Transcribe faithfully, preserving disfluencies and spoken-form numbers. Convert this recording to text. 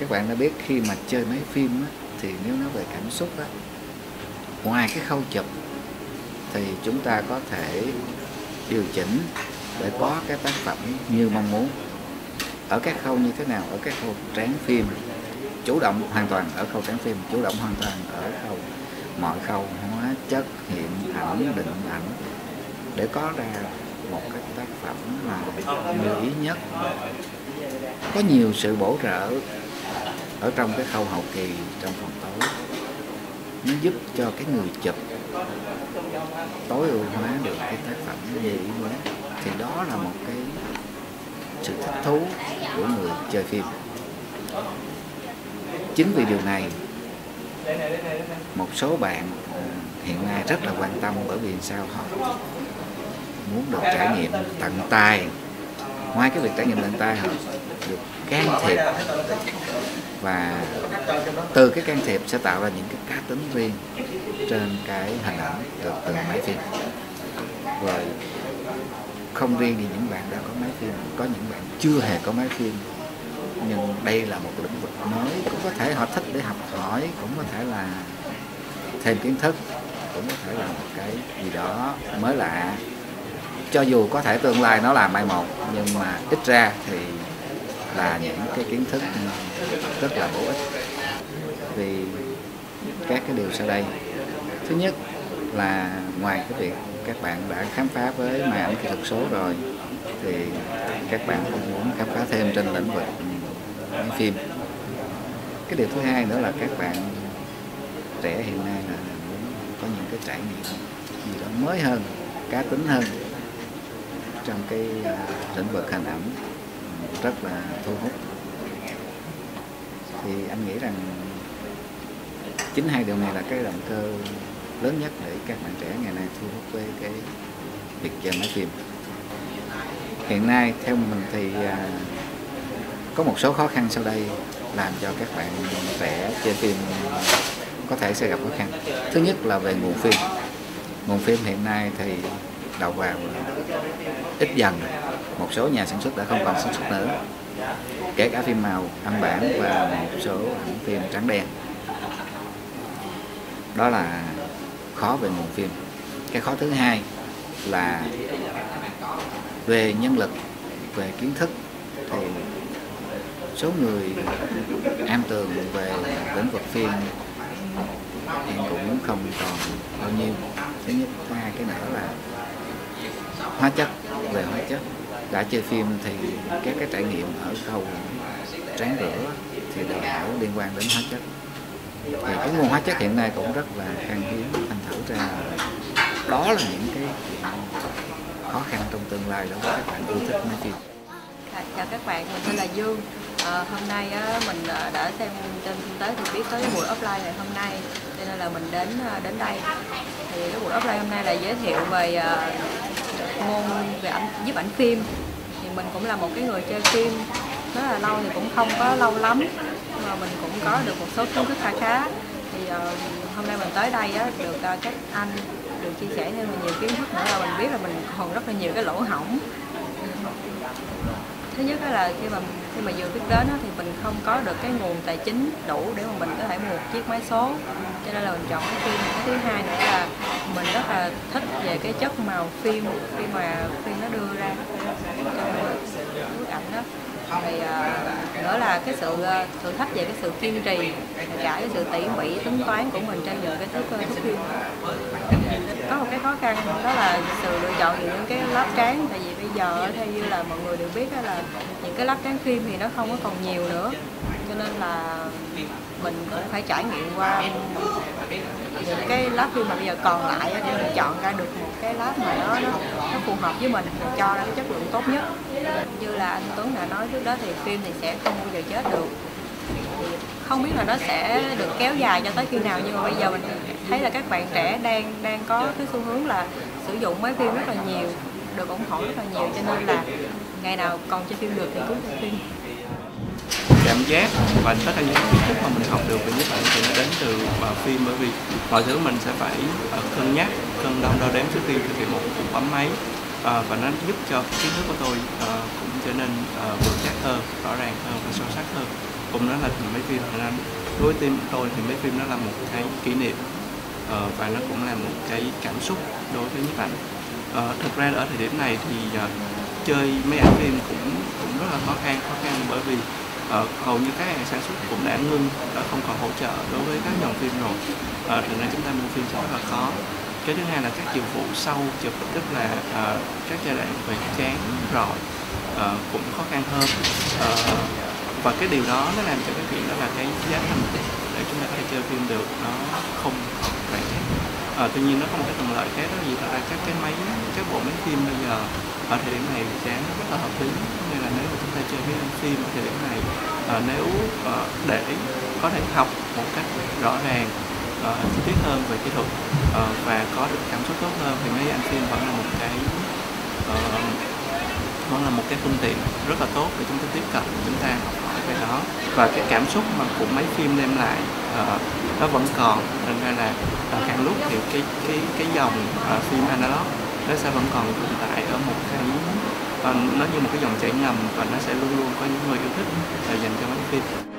các bạn đã biết khi mà chơi máy phim á, thì nếu nói về cảm xúc á, ngoài cái khâu chụp thì chúng ta có thể điều chỉnh để có cái tác phẩm như mong muốn. Ở các khâu như thế nào? Ở các khâu tráng phim, chủ động hoàn toàn ở khâu tráng phim, chủ động hoàn toàn ở khâu mọi khâu hóa chất, hiện ảnh, định ảnh, để có ra một cái tác phẩm mà như ý nhất. Có nhiều sự bổ trợ ở trong cái khâu hậu kỳ, trong phòng tối, nó giúp cho cái người chụp tối ưu hóa được cái tác phẩm như ý muốn. Thì đó là một cái sự thích thú của người chơi phim. Chính vì điều này, một số bạn hiện nay rất là quan tâm, bởi vì sao họ muốn được trải nghiệm tận tay. Ngoài cái việc trải nghiệm tận tay, họ được can thiệp, và từ cái can thiệp sẽ tạo ra những cái cá tính riêng trên cái hình ảnh từ từ máy phim. Rồi không riêng gì những bạn đã có máy phim, có những bạn chưa hề có máy phim, nhưng đây là một lĩnh vực mới, cũng có thể họ thích để học hỏi, cũng có thể là thêm kiến thức, cũng có thể là một cái gì đó mới lạ. Cho dù có thể tương lai nó là mai một, nhưng mà ít ra thì là những cái kiến thức rất là bổ ích. Vì các cái điều sau đây, thứ nhất là ngoài cái việc các bạn đã khám phá với màn ảnh kỹ thuật số rồi, thì các bạn cũng muốn khám phá thêm trên lĩnh vực máy phim. Cái điều thứ hai nữa là các bạn trẻ hiện nay là muốn có những cái trải nghiệm gì đó mới hơn, cá tính hơn trong cái lĩnh vực hình ảnh, rất là thu hút. Thì anh nghĩ rằng chính hai điều này là cái động cơ lớn nhất để các bạn trẻ ngày nay thu hút với cái việc chơi máy phim. Hiện nay theo mình thì có một số khó khăn sau đây làm cho các bạn trẻ chơi phim có thể sẽ gặp khó khăn. Thứ nhất là về nguồn phim. Nguồn phim hiện nay thì đầu vào ít dần rồi. Một số nhà sản xuất đã không còn sản xuất nữa, kể cả phim màu, âm bản và một số ảnh phim trắng đen. Đó là khó về nguồn phim. Cái khó thứ hai là về nhân lực, về kiến thức. Thì số người am tường về lĩnh vực phim hiện cũng không còn bao nhiêu. Thứ nhất, thứ hai cái nữa là hóa chất. Về hóa chất, đã chơi phim thì các cái trải nghiệm ở khâu tráng rửa thì đều liên quan đến hóa chất. Thì cái nguồn hóa chất hiện nay cũng rất là khan hiếm, thành thử ra đó là những cái khó khăn trong tương lai đối với các bạn yêu thích máy phim. Chào các bạn, mình tên là Dương. À, hôm nay á, mình đã xem trên kinh tế thì biết tới cái buổi offline ngày hôm nay, cho nên là mình đến đến đây. Thì cái buổi offline hôm nay là giới thiệu về uh, môn về ảnh giúp ảnh phim. Thì mình cũng là một cái người chơi phim rất là lâu, thì cũng không có lâu lắm, nhưng mà mình cũng có được một số kiến thức khá khá. Thì uh, hôm nay mình tới đây á, được uh, các anh được chia sẻ thêm nhiều kiến thức nữa, là mình biết là mình còn rất là nhiều cái lỗ hổng. Thứ nhất là khi mà khi mà vừa biết đến thì mình không có được cái nguồn tài chính đủ để mà mình có thể mua một chiếc máy số, cho nên là mình chọn cái phim. Cái thứ hai nữa là mình rất là thích về cái chất màu phim khi mà phim nó đưa ra trong bức ảnh đó. Thì uh, nữa là cái sự uh, thử thách về cái sự kiên trì, cả cái sự tỉ mỉ tính toán của mình trên những cái thước thước phim. Có một cái khó khăn đó là sự lựa chọn những cái lắp tráng, tại vì bây giờ theo như là mọi người đều biết là những cái lắp tráng phim thì nó không có còn nhiều nữa, cho nên là mình cũng phải trải nghiệm qua những cái lắp phim mà bây giờ còn lại để mình chọn ra được một cái lắp mà nó, nó, nó phù hợp với mình, mình cho ra cái chất lượng tốt nhất. Như là anh Tuấn đã nói trước đó thì phim thì sẽ không bao giờ chết được. Thì không biết là nó sẽ được kéo dài cho tới khi nào, nhưng mà bây giờ mình thấy là các bạn trẻ đang đang có cái xu hướng là sử dụng máy phim rất là nhiều, được ủng hộ rất là nhiều, cho nên là ngày nào còn chơi phim được thì cứ chơi phim. Cảm giác và tất cả những kiến thức mà mình học được về nhiếp ảnh thì nó đến từ vào phim, bởi vì mọi thứ mình sẽ phải cân nhắc, cân đong đo đếm trước khi thực hiện một cuộc bấm máy, à, và nó giúp cho kiến thức của tôi à, cũng trở nên à, vững chắc hơn, rõ ràng hơn và sâu sắc hơn. cũng nói là máy phim là đối với team tôi thì máy phim nó là một cái kỷ niệm uh, và nó cũng là một cái cảm xúc đối với nhiếp ảnh. Uh, thực ra ở thời điểm này thì uh, chơi máy ảnh phim cũng cũng rất là khó khăn khó khăn bởi vì uh, hầu như các nhà sản xuất cũng đã ngưng, đã không còn hỗ trợ đối với các dòng phim rồi. Uh, thành ra chúng ta mua phim sẽ rất là khó. Cái thứ hai là các chiều phụ sau chụp, tức là uh, các giai đoạn về trán rọi uh, cũng khó khăn hơn. Uh, và cái điều đó nó làm cho cái chuyện đó là cái giá thành để chúng ta có thể chơi phim được nó không còn rẻ. À, tuy nhiên nó có một cái thuận lợi khác đó là gì, thật ra các cái máy, các bộ máy phim bây giờ ở thời điểm này giá nó rất là hợp lý, nên là nếu mà chúng ta chơi với phim ở thời điểm này, à, nếu à, để có thể học một cách rõ ràng, à, chi tiết hơn về kỹ thuật, à, và có được cảm xúc tốt hơn thì máy ảnh phim vẫn là một cái à, vẫn là một cái phương tiện rất là tốt để chúng ta tiếp cận, chúng ta học hỏi về đó, và cái cảm xúc mà của máy phim đem lại uh, nó vẫn còn. Nên ra là uh, càng lúc thì cái cái cái dòng uh, phim analog nó sẽ vẫn còn tồn tại ở một cái uh, nó như một cái dòng chảy ngầm, và nó sẽ luôn luôn có những người yêu thích uh, dành cho máy phim.